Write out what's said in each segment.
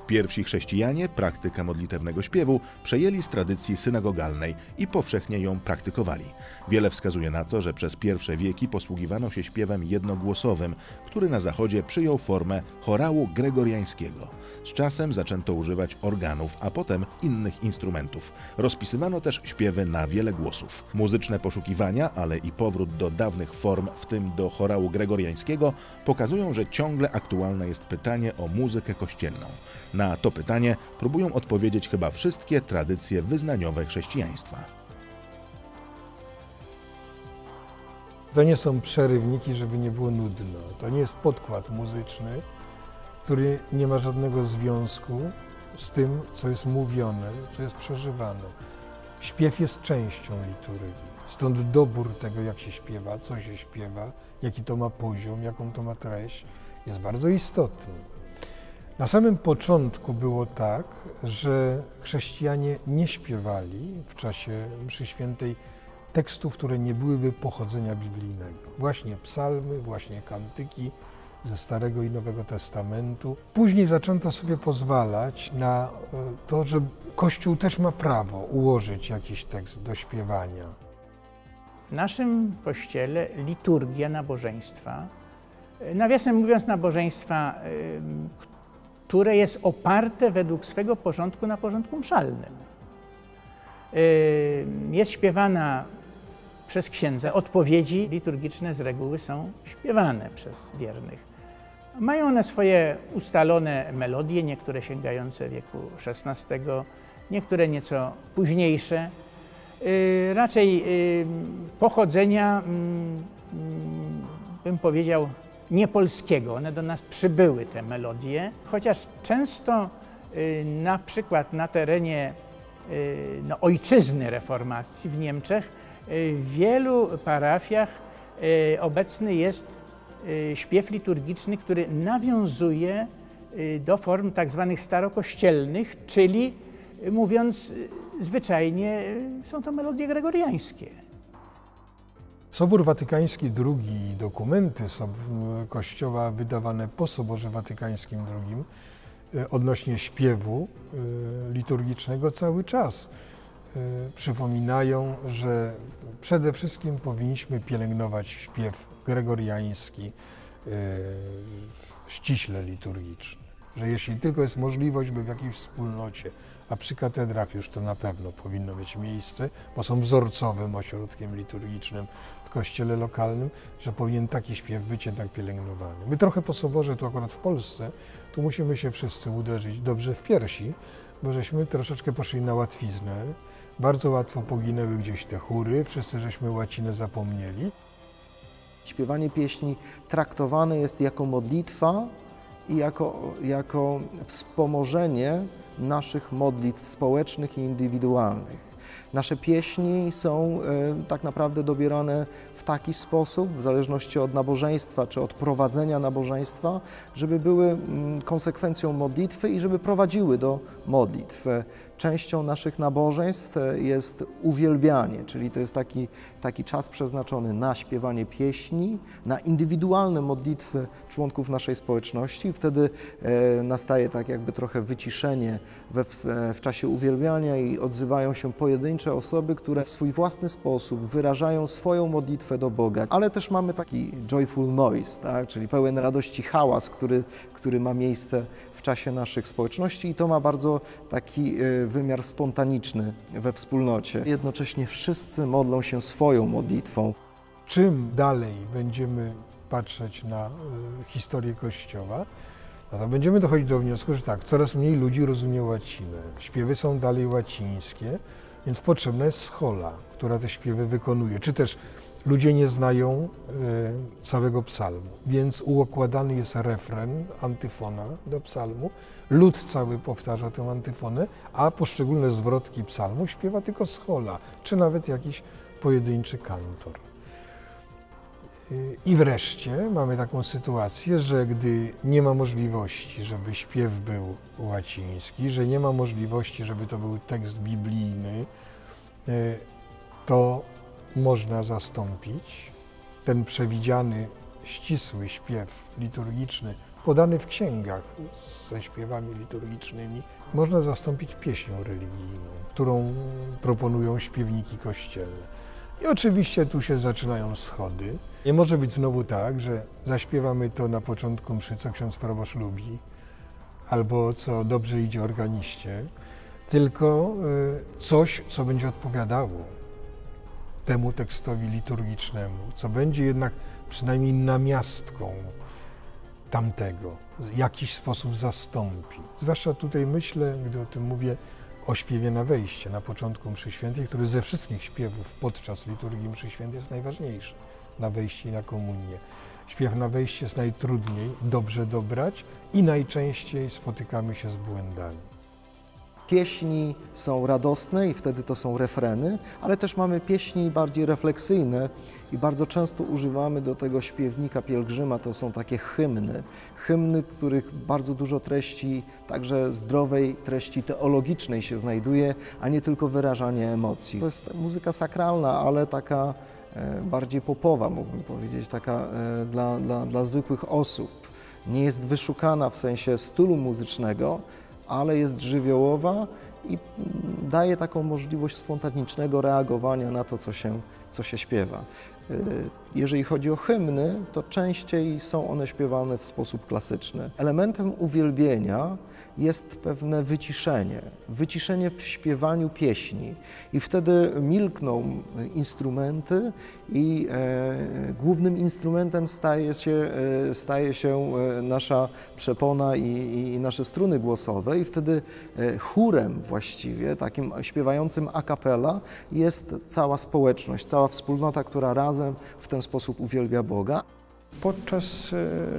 Pierwsi chrześcijanie praktykę modlitewnego śpiewu przejęli z tradycji synagogalnej i powszechnie ją praktykowali. Wiele wskazuje na to, że przez pierwsze wieki posługiwano się śpiewem jednogłosowym, który na Zachodzie przyjął formę chorału gregoriańskiego. Z czasem zaczęto używać organów, a potem innych instrumentów. Rozpisywano też śpiewy na wiele głosów. Muzyczne poszukiwania, ale i powrót do dawnych form, w tym do chorału gregoriańskiego, pokazują, że ciągle aktualne jest pytanie o muzykę kościelną. Na to pytanie próbują odpowiedzieć chyba wszystkie tradycje wyznaniowe chrześcijaństwa. To nie są przerywniki, żeby nie było nudno. To nie jest podkład muzyczny, który nie ma żadnego związku z tym, co jest mówione, co jest przeżywane. Śpiew jest częścią liturgii. Stąd dobór tego, jak się śpiewa, co się śpiewa, jaki to ma poziom, jaką to ma treść, jest bardzo istotny. Na samym początku było tak, że chrześcijanie nie śpiewali w czasie mszy świętej tekstów, które nie byłyby pochodzenia biblijnego. Właśnie psalmy, właśnie kantyki ze Starego i Nowego Testamentu. Później zaczęto sobie pozwalać na to, że Kościół też ma prawo ułożyć jakiś tekst do śpiewania. W naszym Kościele liturgia nabożeństwa, nawiasem mówiąc nabożeństwa, które jest oparte według swego porządku na porządku mszalnym, jest śpiewana przez księdza. Odpowiedzi liturgiczne z reguły są śpiewane przez wiernych. Mają one swoje ustalone melodie, niektóre sięgające wieku XVI, niektóre nieco późniejsze. Raczej pochodzenia, bym powiedział, niepolskiego. One do nas przybyły, te melodie, chociaż często na przykład na terenie ojczyzny reformacji w Niemczech w wielu parafiach obecny jest śpiew liturgiczny, który nawiązuje do form tak zwanych starokościelnych, czyli mówiąc zwyczajnie są to melodie gregoriańskie. Sobór Watykański II i dokumenty Kościoła wydawane po Soborze Watykańskim II odnośnie śpiewu liturgicznego cały czas przypominają, że przede wszystkim powinniśmy pielęgnować śpiew gregoriański, ściśle liturgiczny. Że jeśli tylko jest możliwość, by w jakiejś wspólnocie, a przy katedrach już to na pewno powinno mieć miejsce, bo są wzorcowym ośrodkiem liturgicznym w kościele lokalnym, że powinien taki śpiew być jednak pielęgnowany. My trochę po Soborze, tu akurat w Polsce, tu musimy się wszyscy uderzyć dobrze w piersi, bo żeśmy troszeczkę poszli na łatwiznę. Bardzo łatwo poginęły gdzieś te chóry, wszyscy żeśmy łacinę zapomnieli. Śpiewanie pieśni traktowane jest jako modlitwa i jako wspomożenie naszych modlitw społecznych i indywidualnych. Nasze pieśni są tak naprawdę dobierane w taki sposób, w zależności od nabożeństwa czy od prowadzenia nabożeństwa, żeby były konsekwencją modlitwy i żeby prowadziły do modlitw. Częścią naszych nabożeństw jest uwielbianie, czyli to jest taki czas przeznaczony na śpiewanie pieśni, na indywidualne modlitwy członków naszej społeczności. Wtedy nastaje tak jakby trochę wyciszenie w czasie uwielbiania i odzywają się pojedyncze osoby, które w swój własny sposób wyrażają swoją modlitwę do Boga. Ale też mamy taki joyful noise, tak? Czyli pełen radości hałas, który ma miejsce w czasie naszych społeczności i to ma bardzo taki wymiar spontaniczny we wspólnocie. Jednocześnie wszyscy modlą się swoją modlitwą. Czym dalej będziemy patrzeć na historię Kościoła, no to będziemy dochodzić do wniosku, że tak, coraz mniej ludzi rozumie łacinę. Śpiewy są dalej łacińskie, więc potrzebna jest schola, która te śpiewy wykonuje. Czy też ludzie nie znają całego psalmu, więc uokładany jest refren, antyfona do psalmu. Lud cały powtarza tę antyfonę, a poszczególne zwrotki psalmu śpiewa tylko schola, czy nawet jakiś pojedynczy kantor. I wreszcie mamy taką sytuację, że gdy nie ma możliwości, żeby śpiew był łaciński, że nie ma możliwości, żeby to był tekst biblijny, to można zastąpić ten przewidziany ścisły śpiew liturgiczny, podany w księgach ze śpiewami liturgicznymi, można zastąpić pieśnią religijną, którą proponują śpiewniki kościelne. I oczywiście tu się zaczynają schody. Nie może być znowu tak, że zaśpiewamy to na początku mszy, co ksiądz proboszcz lubi, albo co dobrze idzie organiście, tylko coś, co będzie odpowiadało temu tekstowi liturgicznemu, co będzie jednak przynajmniej namiastką tamtego, w jakiś sposób zastąpi. Zwłaszcza tutaj myślę, gdy o tym mówię, o śpiewie na wejście, na początku mszy świętej, który ze wszystkich śpiewów podczas liturgii mszy świętej jest najważniejszy, na wejście i na komunię. Śpiew na wejście jest najtrudniej dobrze dobrać i najczęściej spotykamy się z błędami. Pieśni są radosne i wtedy to są refreny, ale też mamy pieśni bardziej refleksyjne i bardzo często używamy do tego śpiewnika pielgrzyma, to są takie hymny. Hymny, których bardzo dużo treści, także zdrowej treści teologicznej się znajduje, a nie tylko wyrażanie emocji. To jest muzyka sakralna, ale taka bardziej popowa, mógłbym powiedzieć, taka dla zwykłych osób. Nie jest wyszukana w sensie stylu muzycznego, ale jest żywiołowa i daje taką możliwość spontanicznego reagowania na to, co się śpiewa. Jeżeli chodzi o hymny, to częściej są one śpiewane w sposób klasyczny. Elementem uwielbienia jest pewne wyciszenie w śpiewaniu pieśni i wtedy milkną instrumenty i głównym instrumentem staje się nasza przepona i nasze struny głosowe i wtedy chórem właściwie, takim śpiewającym a cappella jest cała społeczność, cała wspólnota, która razem w ten sposób uwielbia Boga. Podczas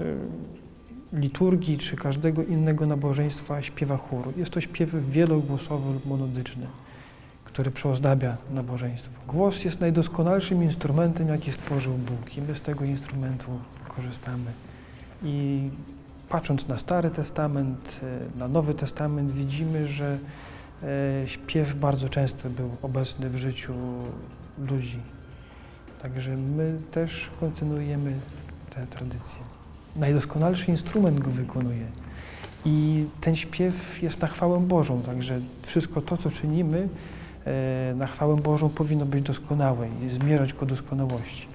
liturgii czy każdego innego nabożeństwa śpiewa chór. Jest to śpiew wielogłosowy lub monodyczny, który przeozdabia nabożeństwo. Głos jest najdoskonalszym instrumentem, jaki stworzył Bóg i my z tego instrumentu korzystamy. I patrząc na Stary Testament, na Nowy Testament, widzimy, że śpiew bardzo często był obecny w życiu ludzi. Także my też kontynuujemy tę tradycję. Najdoskonalszy instrument go wykonuje i ten śpiew jest na chwałę Bożą, także wszystko to, co czynimy na chwałę Bożą powinno być doskonałe i zmierzać ku doskonałości.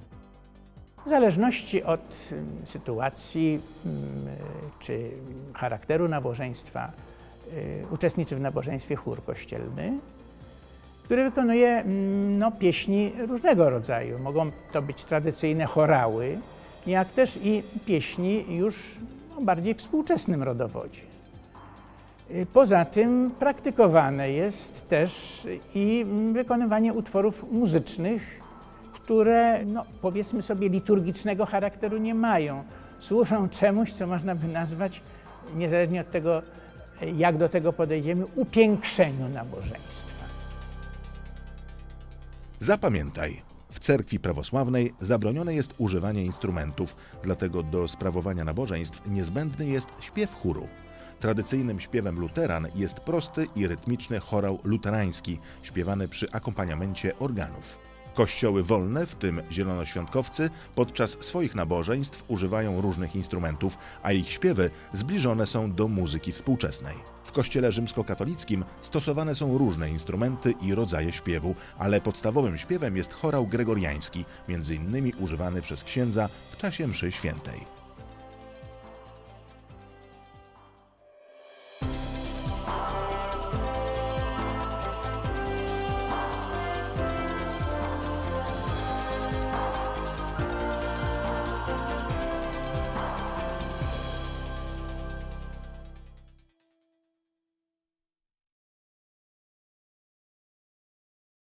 W zależności od sytuacji czy charakteru nabożeństwa uczestniczy w nabożeństwie chór kościelny, który wykonuje pieśni różnego rodzaju. Mogą to być tradycyjne chorały, jak też i pieśni już o bardziej współczesnym rodowodzie. Poza tym praktykowane jest też i wykonywanie utworów muzycznych, które, powiedzmy sobie, liturgicznego charakteru nie mają. Służą czemuś, co można by nazwać, niezależnie od tego, jak do tego podejdziemy, upiększeniu nabożeństwa. Zapamiętaj, w cerkwi prawosławnej zabronione jest używanie instrumentów, dlatego do sprawowania nabożeństw niezbędny jest śpiew chóru. Tradycyjnym śpiewem luteran jest prosty i rytmiczny chorał luterański, śpiewany przy akompaniamencie organów. Kościoły wolne, w tym zielonoświątkowcy, podczas swoich nabożeństw używają różnych instrumentów, a ich śpiewy zbliżone są do muzyki współczesnej. W kościele rzymskokatolickim stosowane są różne instrumenty i rodzaje śpiewu, ale podstawowym śpiewem jest chorał gregoriański, m.in. używany przez księdza w czasie mszy świętej.